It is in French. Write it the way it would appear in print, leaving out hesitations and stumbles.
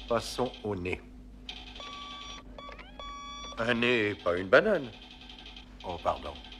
Passons au nez. Un nez, pas une banane. Oh, pardon.